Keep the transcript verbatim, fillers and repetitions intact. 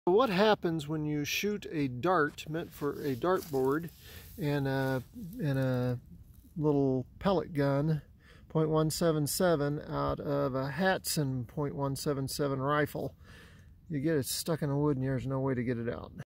What happens when you shoot a dart meant for a dartboard and a, and a little pellet gun point one seven seven out of a Hassan point one seven seven rifle? You get it stuck in the wood and there's no way to get it out.